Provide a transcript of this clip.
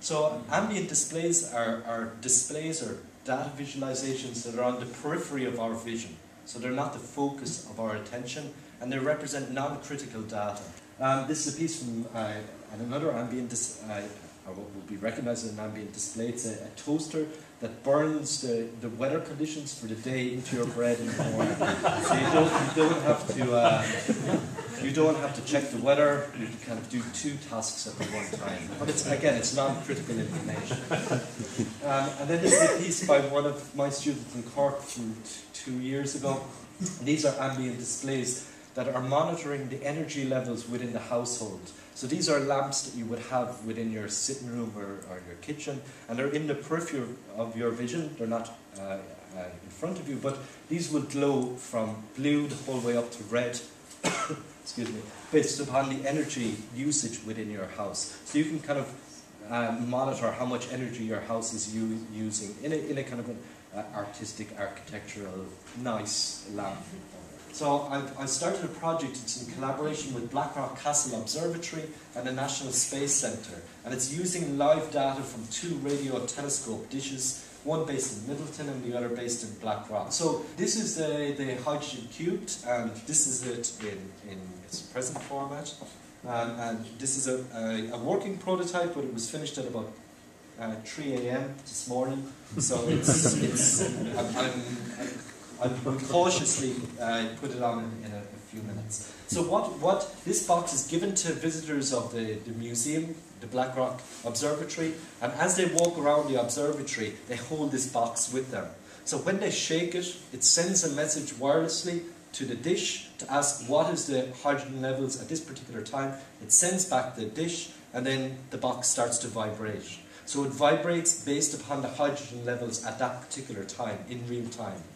So ambient displays are displays or data visualizations that are on the periphery of our vision. So they're not the focus of our attention, and they represent non-critical data. This is a piece from another ambient or what would be recognized as an ambient display. It's a toaster that burns the weather conditions for the day into your bread in the morning. So you don't have to check the weather. You can kind of do two tasks at the one time. But it's non-critical information. And then this is a piece by one of my students in Cork from 2 years ago. These are ambient displays that are monitoring the energy levels within the household. So these are lamps that you would have within your sitting room or your kitchen, and they're in the periphery of your vision. They're not in front of you, but these will glow from blue the whole way up to red, excuse me, based upon the energy usage within your house. So you can kind of monitor how much energy your house is using in a kind of an artistic, architectural, nice lamp. So I've started a project. It's in collaboration with Blackrock Castle Observatory and the National Space Centre, and it's using live data from 2 radio telescope dishes, one based in Middleton and the other based in Blackrock. So this is the hydrogen cubed, and this is it in its present format. And this is a working prototype, but it was finished at about 3 a.m. this morning. So I'll cautiously put it on in a few minutes. So what this box is given to visitors of the museum, the Blackrock Observatory, and as they walk around the observatory, they hold this box with them. So when they shake it, it sends a message wirelessly to the dish to ask what is the hydrogen levels at this particular time. It sends back the dish, and then the box starts to vibrate. So it vibrates based upon the hydrogen levels at that particular time, in real time.